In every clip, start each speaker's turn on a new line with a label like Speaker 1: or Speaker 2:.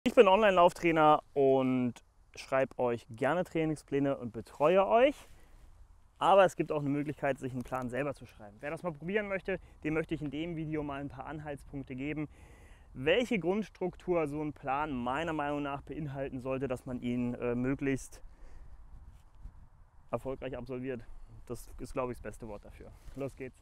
Speaker 1: Ich bin Online-Lauftrainer und schreibe euch gerne Trainingspläne und betreue euch. Aber es gibt auch eine Möglichkeit, sich einen Plan selber zu schreiben. Wer das mal probieren möchte, dem möchte ich in dem Video mal ein paar Anhaltspunkte geben, welche Grundstruktur so ein Plan meiner Meinung nach beinhalten sollte, dass man ihn möglichst erfolgreich absolviert. Das ist, glaube ich, das beste Wort dafür. Los geht's!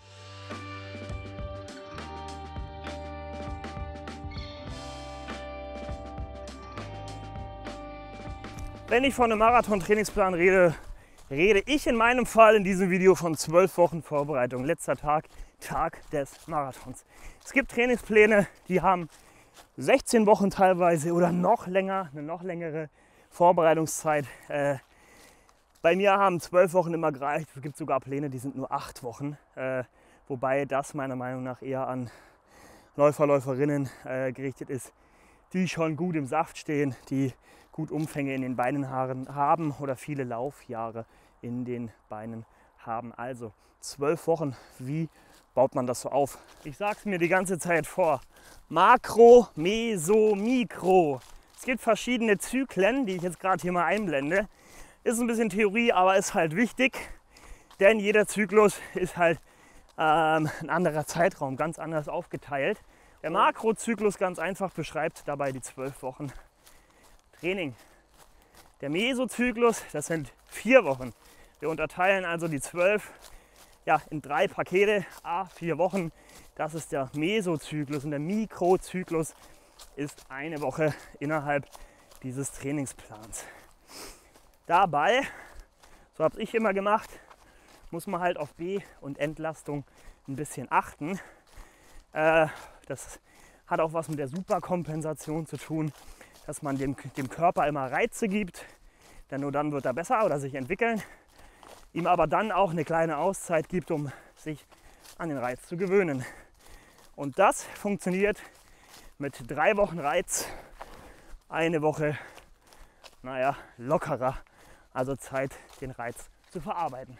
Speaker 1: Wenn ich von einem Marathon-Trainingsplan rede, rede ich in meinem Fall in diesem Video von 12 Wochen Vorbereitung. Letzter Tag des Marathons. Es gibt Trainingspläne, die haben 16 Wochen teilweise oder noch länger, eine noch längere Vorbereitungszeit. Bei mir haben 12 Wochen immer gereicht. Es gibt sogar Pläne, die sind nur 8 Wochen. Wobei das meiner Meinung nach eher an Läufer, Läuferinnen gerichtet ist, die schon gut im Saft stehen, die gut Umfänge in den Beinenhaaren haben oder viele Laufjahre in den Beinen haben. Also 12 Wochen, wie baut man das so auf? Ich sage es mir die ganze Zeit vor. Makro, Meso, Mikro. Es gibt verschiedene Zyklen, die ich jetzt gerade hier mal einblende. Ist ein bisschen Theorie, aber ist halt wichtig, denn jeder Zyklus ist halt ein anderer Zeitraum, ganz anders aufgeteilt. Der Makrozyklus ganz einfach beschreibt dabei die 12 Wochen Training. Der Mesozyklus, das sind 4 Wochen. Wir unterteilen also die 12 in 3 Pakete, 4 Wochen. Das ist der Mesozyklus und der Mikrozyklus ist eine Woche innerhalb dieses Trainingsplans. Dabei, so habe ich immer gemacht, muss man halt auf B- und Entlastung ein bisschen achten. Das hat auch was mit der Superkompensation zu tun, dass man dem Körper immer Reize gibt, denn nur dann wird er besser oder sich entwickeln, ihm aber dann auch eine kleine Auszeit gibt, um sich an den Reiz zu gewöhnen. Und das funktioniert mit 3 Wochen Reiz, eine Woche, lockerer, also Zeit, den Reiz zu verarbeiten.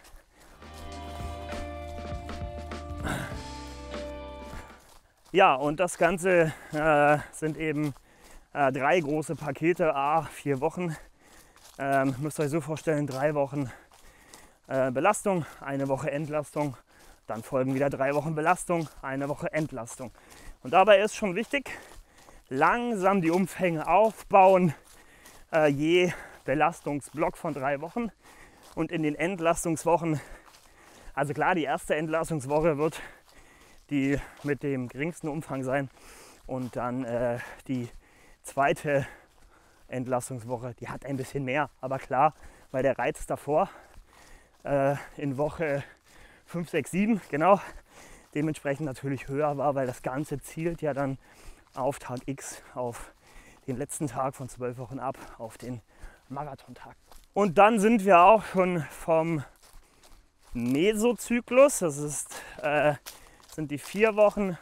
Speaker 1: Ja, und das Ganze sind eben 3 große Pakete, 4 Wochen. Müsst ihr euch so vorstellen, 3 Wochen Belastung, eine Woche Entlastung, dann folgen wieder 3 Wochen Belastung, eine Woche Entlastung. Und dabei ist schon wichtig, langsam die Umfänge aufbauen, je Belastungsblock von 3 Wochen. Und in den Entlastungswochen, also klar, die erste Entlastungswoche wird die mit dem geringsten Umfang sein und dann die zweite Entlastungswoche, die hat ein bisschen mehr, aber klar, weil der Reiz davor in Woche 5, 6, 7 genau dementsprechend natürlich höher war, weil das Ganze zielt ja dann auf Tag X, auf den letzten Tag von 12 Wochen ab, auf den Marathontag. Und dann sind wir auch schon vom Mesozyklus, das sind die 4 Wochen,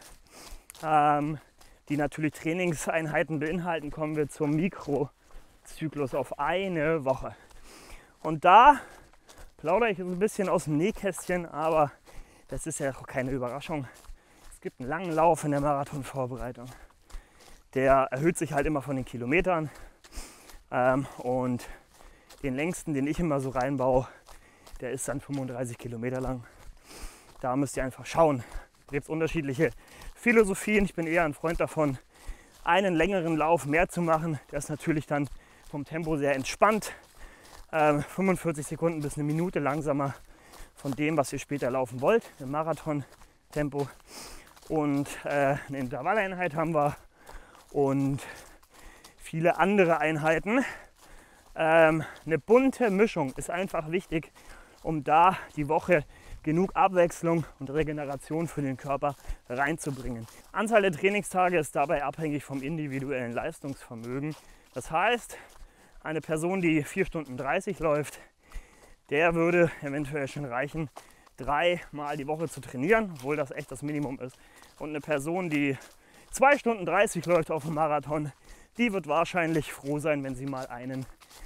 Speaker 1: die natürlich Trainingseinheiten beinhalten, kommen wir zum Mikrozyklus auf eine Woche. Und da plaudere ich ein bisschen aus dem Nähkästchen, aber das ist ja auch keine Überraschung. Es gibt einen langen Lauf in der Marathonvorbereitung. Der erhöht sich halt immer von den Kilometern und den längsten, den ich immer so reinbaue, der ist dann 35 Kilometer lang. Da müsst ihr einfach schauen. Da gibt es unterschiedliche Philosophien. Ich bin eher ein Freund davon, einen längeren Lauf mehr zu machen. Der ist natürlich dann vom Tempo sehr entspannt. 45 Sekunden bis eine Minute langsamer von dem, was ihr später laufen wollt, im Marathon-Tempo. Und eine Intervalleinheit haben wir und viele andere Einheiten. Eine bunte Mischung ist einfach wichtig, um da die Woche genug Abwechslung und Regeneration für den Körper reinzubringen. Anzahl der Trainingstage ist dabei abhängig vom individuellen Leistungsvermögen. Das heißt, eine Person, die 4 Stunden 30 läuft, der würde eventuell schon reichen, 3 Mal die Woche zu trainieren, obwohl das echt das Minimum ist. Und eine Person, die 2 Stunden 30 läuft auf dem Marathon, die wird wahrscheinlich froh sein, wenn sie mal einen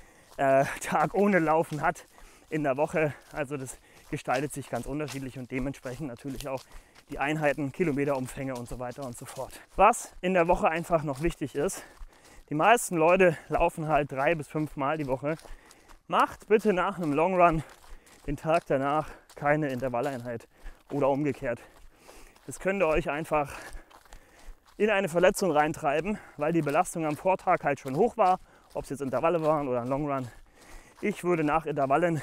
Speaker 1: Tag ohne Laufen hat in der Woche. Also das gestaltet sich ganz unterschiedlich und dementsprechend natürlich auch die Einheiten, Kilometerumfänge und so weiter und so fort. Was in der Woche einfach noch wichtig ist, Die meisten Leute laufen halt 3 bis 5 Mal die Woche. Macht bitte nach einem Long Run den Tag danach keine Intervalleinheit oder umgekehrt. Das könnte euch einfach in eine Verletzung reintreiben, weil die Belastung am Vortag halt schon hoch war, ob es jetzt Intervalle waren oder ein Long Run. Ich würde nach Intervallen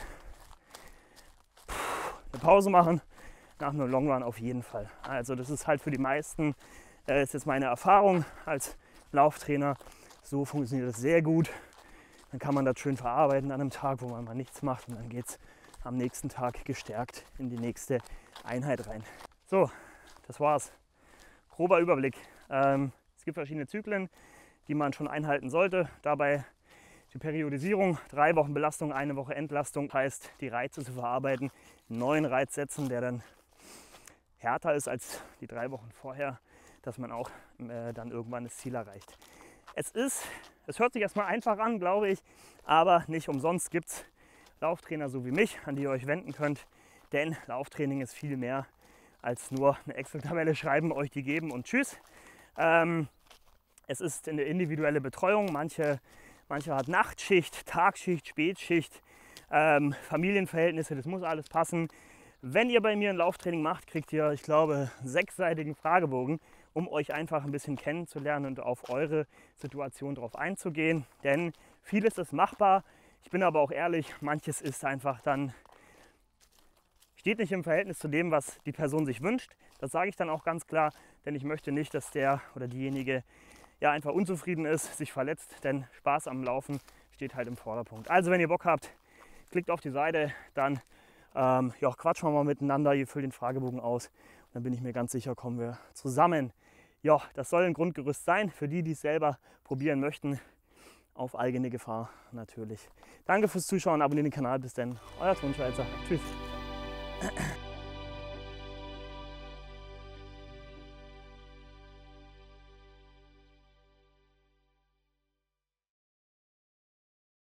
Speaker 1: eine Pause machen, nach einem Long Run auf jeden Fall. Also das ist halt für die meisten, ist jetzt meine Erfahrung als Lauftrainer, so funktioniert das sehr gut. Dann kann man das schön verarbeiten an einem Tag, wo man mal nichts macht, und dann geht es am nächsten Tag gestärkt in die nächste Einheit rein. So, das war's. Grober Überblick. Es gibt verschiedene Zyklen, die man schon einhalten sollte. Dabei die Periodisierung, 3 Wochen Belastung, 1 Woche Entlastung, heißt die Reize zu verarbeiten, einen neuen Reiz setzen, der dann härter ist als die 3 Wochen vorher, dass man auch dann irgendwann das Ziel erreicht. Es hört sich erstmal einfach an, glaube ich, aber nicht umsonst gibt es Lauftrainer so wie mich, an die ihr euch wenden könnt, denn Lauftraining ist viel mehr als nur eine Excel-Tabelle schreiben, euch die geben und tschüss. Es ist eine individuelle Betreuung, manche hat Nachtschicht, Tagschicht, Spätschicht, Familienverhältnisse, das muss alles passen. Wenn ihr bei mir ein Lauftraining macht, kriegt ihr, ich glaube, 6-seitigen Fragebogen, um euch einfach ein bisschen kennenzulernen und auf eure Situation drauf einzugehen. Denn vieles ist machbar. Ich bin aber auch ehrlich, manches ist einfach dann, steht nicht im Verhältnis zu dem, was die Person sich wünscht. Das sage ich dann auch ganz klar, denn ich möchte nicht, dass der oder diejenige ja einfach unzufrieden ist, sich verletzt, denn Spaß am Laufen steht halt im Vordergrund. Also wenn ihr Bock habt, klickt auf die Seite, dann quatschen wir mal miteinander, ihr füllt den Fragebogen aus und dann bin ich mir ganz sicher, kommen wir zusammen. Ja, das soll ein Grundgerüst sein für die, die es selber probieren möchten, auf eigene Gefahr natürlich. Danke fürs Zuschauen, abonniert den Kanal, bis dann, euer Tonschweizer. Tschüss.